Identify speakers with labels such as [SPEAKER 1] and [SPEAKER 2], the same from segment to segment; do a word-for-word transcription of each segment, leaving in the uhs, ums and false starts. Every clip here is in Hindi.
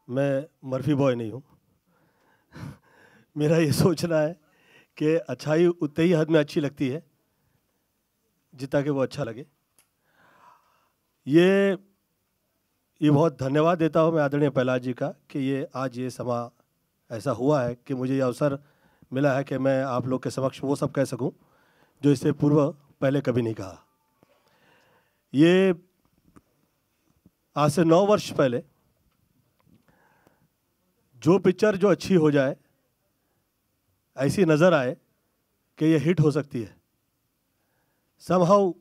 [SPEAKER 1] मैं मर्फी बॉय नहीं हूँ। मेरा ये सोचना है कि अच्छाई उतनी ही हद में अच्छी लगती है जितना कि वो अच्छा लगे। ये ये बहुत धन्यवाद देता हूँ मैं आदरणीय प्रहलाद जी का कि ये आज ये समा ऐसा हुआ है कि मुझे ये अवसर मिला है कि मैं आप लोग के समक्ष वो सब कह सकूं जो इससे पूर्व पहले कभी नहीं कहा। ये आज से नौ वर्ष पहले जो पिक्चर जो अच्छी हो जाए, ऐसी नज़र आए कि ये हिट हो सकती है, समहाउ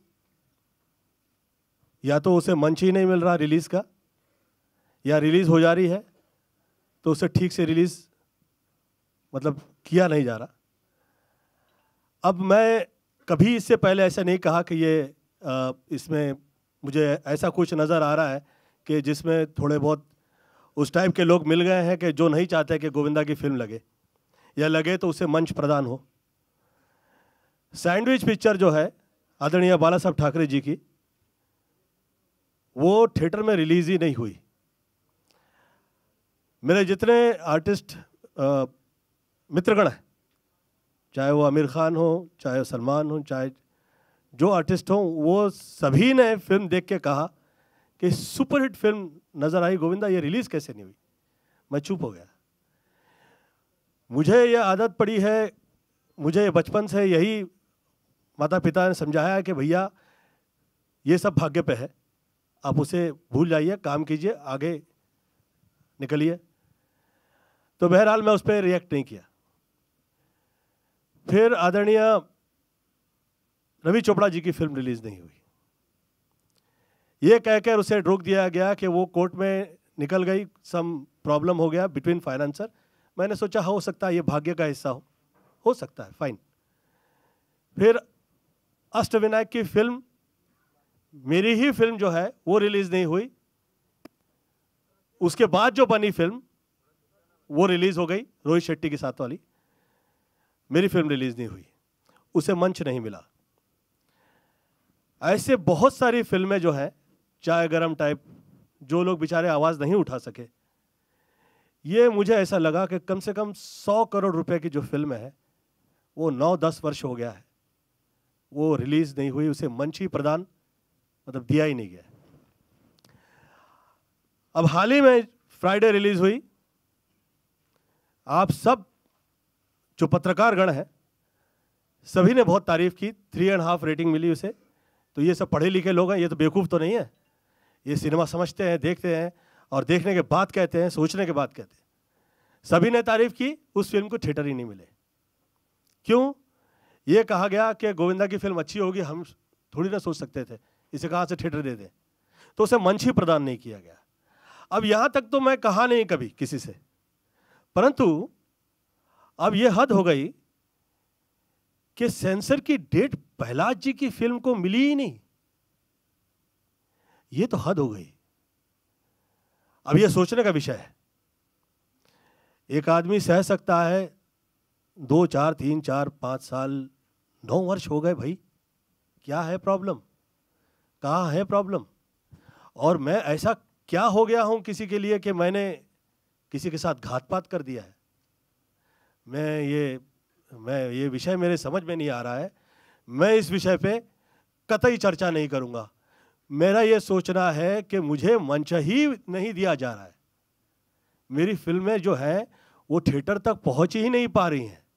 [SPEAKER 1] या तो उसे मंच ही नहीं मिल रहा रिलीज़ का, या रिलीज़ हो जा रही है तो उसे ठीक से रिलीज़ मतलब किया नहीं जा रहा। अब मैं कभी इससे पहले ऐसा नहीं कहा कि ये आ, इसमें मुझे ऐसा कुछ नज़र आ रहा है कि जिसमें थोड़े बहुत उस टाइप के लोग मिल गए हैं कि जो नहीं चाहते कि गोविंदा की फिल्म लगे, या लगे तो उसे मंच प्रदान हो। सैंडविच पिक्चर जो है आदरणीय बाला साहब ठाकरे जी की, वो थिएटर में रिलीज़ ही नहीं हुई। मेरे जितने आर्टिस्ट मित्रगण हैं, चाहे वो आमिर खान हो, चाहे सलमान हो, चाहे जो आर्टिस्ट हों, वो सभी ने फिल्म देख के कहा कि सुपरहिट फिल्म नज़र आई गोविंदा, ये रिलीज़ कैसे नहीं हुई। मैं चुप हो गया। मुझे ये आदत पड़ी है, मुझे बचपन से यही माता पिता ने समझाया है कि भैया ये सब भाग्य पे है, आप उसे भूल जाइए, काम कीजिए, आगे निकलिए। तो बहरहाल मैं उस पर रिएक्ट नहीं किया। फिर आदरणीय रवि चोपड़ा जी की फिल्म रिलीज़ नहीं हुई। ये कहकर उसे रोक दिया गया कि वो कोर्ट में निकल गई, सम प्रॉब्लम हो गया बिटवीन फाइनेंसर। मैंने सोचा हो सकता है ये भाग्य का हिस्सा हो हो सकता है, फाइन। फिर अष्टविनायक की फिल्म, मेरी ही फिल्म जो है वो रिलीज़ नहीं हुई। उसके बाद जो बनी फिल्म वो रिलीज़ हो गई, रोहित शेट्टी के साथ वाली। मेरी फिल्म रिलीज़ नहीं हुई, उसे मंच नहीं मिला। ऐसे बहुत सारी फिल्में जो है चाय गरम टाइप, जो लोग बेचारे आवाज़ नहीं उठा सके, ये मुझे ऐसा लगा कि कम से कम सौ करोड़ रुपए की जो फिल्म है वो नौ दस वर्ष हो गया है, वो रिलीज़ नहीं हुई, उसे मंच ही प्रदान मतलब दिया ही नहीं गया। अब हाल ही में फ्राइडे रिलीज़ हुई। आप सब जो पत्रकार गण हैं सभी ने बहुत तारीफ की, थ्री एंड हाफ रेटिंग मिली उसे। तो ये सब पढ़े लिखे लोग हैं, ये तो बेवकूफ़ तो नहीं है, ये सिनेमा समझते हैं, देखते हैं और देखने के बाद कहते हैं, सोचने के बाद कहते हैं। सभी ने तारीफ की, उस फिल्म को थिएटर ही नहीं मिले। क्यों? ये कहा गया कि गोविंदा की फिल्म अच्छी होगी, हम थोड़ी ना सोच सकते थे इसे कहाँ से थिएटर दे दें, तो उसे मंच ही प्रदान नहीं किया गया। अब यहाँ तक तो मैं कहा नहीं कभी किसी से, परंतु अब ये हद हो गई कि सेंसर की डेट प्रहलाद जी की फिल्म को मिली ही नहीं। ये तो हद हो गई। अब ये सोचने का विषय है। एक आदमी सह सकता है दो चार तीन चार पाँच साल, नौ वर्ष हो गए भाई, क्या है प्रॉब्लम, कहाँ है प्रॉब्लम? और मैं ऐसा क्या हो गया हूं किसी के लिए कि मैंने किसी के साथ घात-पात कर दिया है? मैं ये मैं ये विषय मेरे समझ में नहीं आ रहा है। मैं इस विषय पे कतई चर्चा नहीं करूंगा। मेरा ये सोचना है कि मुझे मंच ही नहीं दिया जा रहा है। मेरी फिल्में जो हैं वो थिएटर तक पहुंच ही नहीं पा रही हैं।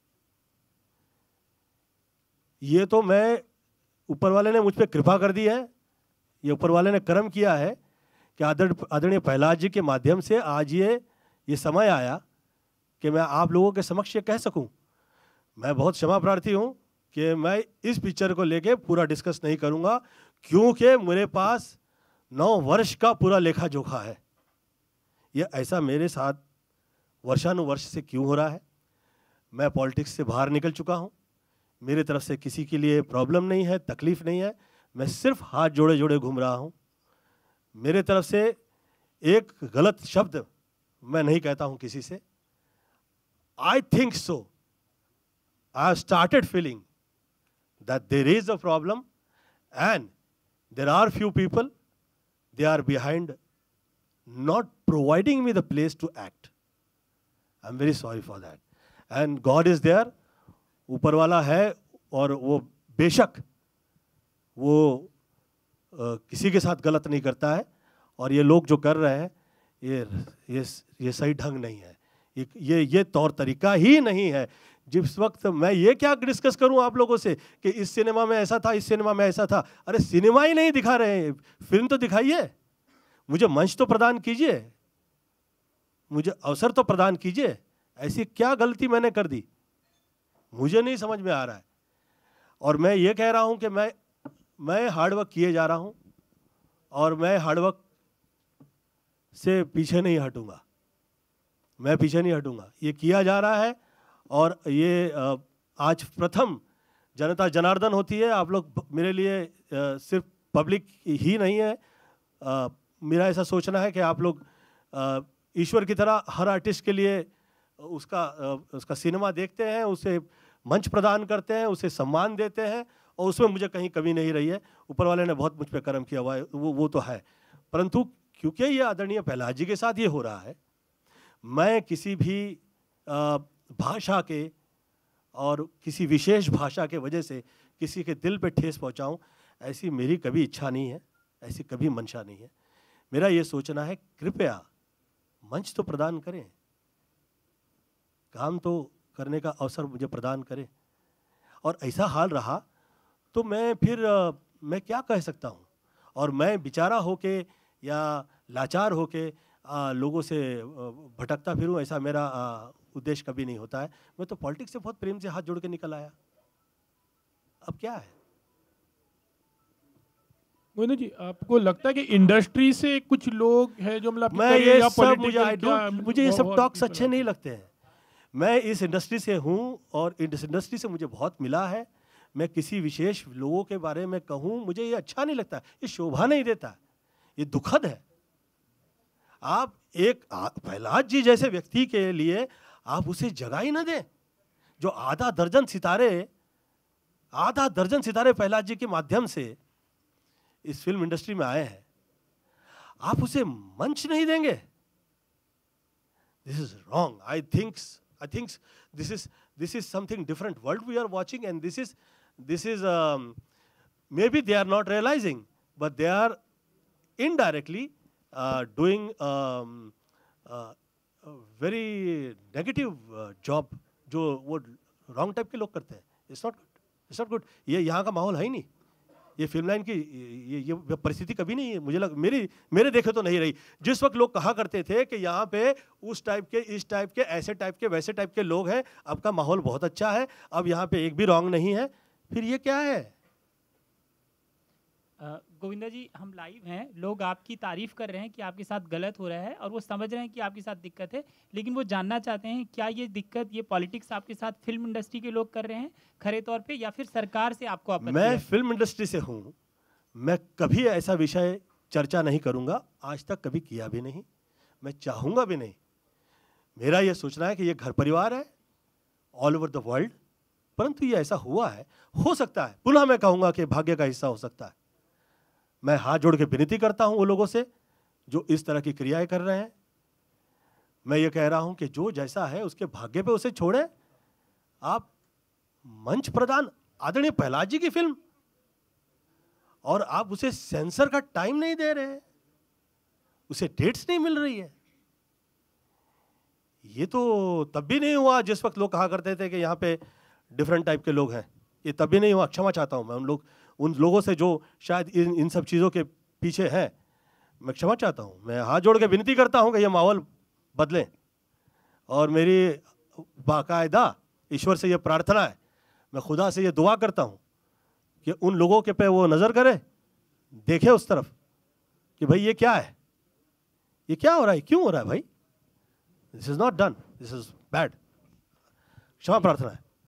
[SPEAKER 1] ये तो मैं, ऊपर वाले ने मुझ पर कृपा कर दी है, ये ऊपर वाले ने कर्म किया है कि आदर आदरणीय प्रहलाद जी के माध्यम से आज ये ये समय आया कि मैं आप लोगों के समक्ष ये कह सकूं। मैं बहुत क्षमा प्रार्थी हूं कि मैं इस पिक्चर को लेके पूरा डिस्कस नहीं करूंगा, क्योंकि मेरे पास नौ वर्ष का पूरा लेखा जोखा है। ये ऐसा मेरे साथ वर्षानुवर्ष से क्यों हो रहा है? मैं पॉलिटिक्स से बाहर निकल चुका हूं, मेरी तरफ से किसी के लिए प्रॉब्लम नहीं है, तकलीफ नहीं है। मैं सिर्फ हाथ जोड़े जोड़े घूम रहा हूं। मेरे तरफ से एक गलत शब्द मैं नहीं कहता हूं किसी से। I think so, I have started feeling that there is a problem and there are few people, they are behind not providing me the place to act. I'm very sorry for that. And God is there. ऊपर वाला है और वो बेशक वो आ, किसी के साथ गलत नहीं करता है, और ये लोग जो कर रहे हैं ये ये ये सही ढंग नहीं है, ये ये ये तौर तरीका ही नहीं है। जिस वक्त मैं ये क्या डिस्कस करूं आप लोगों से कि इस सिनेमा में ऐसा था, इस सिनेमा में ऐसा था, अरे सिनेमा ही नहीं दिखा रहे हैं, फिल्म तो दिखाइए, मुझे मंच तो प्रदान कीजिए, मुझे अवसर तो प्रदान कीजिए। ऐसी क्या गलती मैंने कर दी, मुझे नहीं समझ में आ रहा है। और मैं ये कह रहा हूं कि मैं मैं हार्डवर्क किए जा रहा हूं और मैं हार्डवर्क से पीछे नहीं हटूंगा, मैं पीछे नहीं हटूंगा। ये किया जा रहा है और ये आज प्रथम जनता जनार्दन होती है। आप लोग मेरे लिए सिर्फ पब्लिक ही नहीं है, मेरा ऐसा सोचना है कि आप लोग ईश्वर की तरह हर आर्टिस्ट के लिए उसका उसका सिनेमा देखते हैं, उसे मंच प्रदान करते हैं, उसे सम्मान देते हैं, और उसमें मुझे कहीं कमी नहीं रही है। ऊपर वाले ने बहुत मुझ पर कर्म किया हुआ है, वो वो तो है। परंतु क्योंकि ये आदरणीय प्रहलाद जी के साथ ये हो रहा है, मैं किसी भी भाषा के और किसी विशेष भाषा के वजह से किसी के दिल पे ठेस पहुंचाऊं, ऐसी मेरी कभी इच्छा नहीं है, ऐसी कभी मंशा नहीं है। मेरा ये सोचना है कृपया मंच तो प्रदान करें, काम तो करने का अवसर मुझे प्रदान करें। और ऐसा हाल रहा तो मैं फिर आ, मैं क्या कह सकता हूँ, और मैं बेचारा होके या लाचार होके आ, लोगों से भटकता फिरूं, ऐसा मेरा आ, उद्देश्य कभी नहीं होता है। मैं तो पॉलिटिक्स से बहुत प्रेम से हाथ जोड़ के निकल आया, अब क्या है।
[SPEAKER 2] गोविंदा जी, आपको लगता है कि इंडस्ट्री से कुछ लोग हैं जो मतलब
[SPEAKER 1] मैं ये सब मुझे आई डोंट मुझे ये सब टॉक्स अच्छे नहीं लगते हैं। मैं इस इंडस्ट्री से हूँ और इस इंडस्ट्री से मुझे बहुत मिला है। मैं किसी विशेष लोगों के बारे में कहूँ, मुझे ये अच्छा नहीं लगता, ये शोभा नहीं देता, ये दुखद है। आप एक प्रहलाद जी जैसे व्यक्ति के लिए आप उसे जगह ही ना दें, जो आधा दर्जन सितारे आधा दर्जन सितारे प्रहलाद जी के माध्यम से इस फिल्म इंडस्ट्री में आए हैं, आप उसे मंच नहीं देंगे। This is wrong. I thinks I think this is this is something different world we are watching, and this is this is um, maybe they are not realizing, but they are indirectly uh, doing um, uh, a very negative uh, job जो वो wrong type के लोग करते हैं। It's not good. It's not good. ये यहाँ का माहौल है ही नहीं, ये फिल्म लाइन की ये ये परिस्थिति कभी नहीं है, मुझे लग मेरी मेरे देखे तो नहीं रही। जिस वक्त लोग कहा करते थे कि यहाँ पे उस टाइप के, इस टाइप के, ऐसे टाइप के, वैसे टाइप के लोग हैं, अब का माहौल बहुत अच्छा है, अब यहाँ पे एक भी रॉन्ग नहीं है, फिर ये क्या है।
[SPEAKER 3] गोविंदा जी, हम लाइव हैं, लोग आपकी तारीफ कर रहे हैं कि आपके साथ गलत हो रहा है और वो समझ रहे हैं कि आपके साथ दिक्कत है, लेकिन वो जानना चाहते हैं क्या ये दिक्कत, ये पॉलिटिक्स आपके साथ फिल्म इंडस्ट्री के लोग कर रहे हैं खरे तौर पे, या फिर सरकार से आपको आपत्ति है?
[SPEAKER 1] मैं फिल्म इंडस्ट्री से हूँ, मैं कभी ऐसा विषय चर्चा नहीं करूँगा, आज तक कभी किया भी नहीं, मैं चाहूँगा भी नहीं। मेरा ये सोचना है कि ये घर परिवार है ऑल ओवर द वर्ल्ड, परंतु ये ऐसा हुआ है, हो सकता है, पुनः मैं कहूँगा कि भाग्य का हिस्सा हो सकता है। मैं हाथ जोड़ के विनती करता हूं वो लोगों से जो इस तरह की क्रियाएं कर रहे हैं। मैं ये कह रहा हूं कि जो जैसा है उसके भाग्य पे उसे छोड़े। आप मंच प्रदान, आदरणीय प्रहलाद जी की फिल्म, और आप उसे सेंसर का टाइम नहीं दे रहे हैं, उसे डेट्स नहीं मिल रही है। ये तो तब भी नहीं हुआ जिस वक्त लोग कहा करते थे कि यहाँ पे डिफरेंट टाइप के लोग हैं, ये तब भी नहीं हुआ। क्षमा चाहता हूँ मैं उन लोग उन लोगों से जो शायद इन इन सब चीज़ों के पीछे हैं, मैं क्षमा चाहता हूँ। मैं हाथ जोड़ के विनती करता हूँ कि ये माहौल बदलें, और मेरी बाकायदा ईश्वर से ये प्रार्थना है, मैं खुदा से ये दुआ करता हूँ कि उन लोगों के पे वो नज़र करे, देखे उस तरफ कि भाई ये क्या है, ये क्या हो रहा है, क्यों हो रहा है भाई, this is not done, this is bad. क्षमा प्रार्थना है।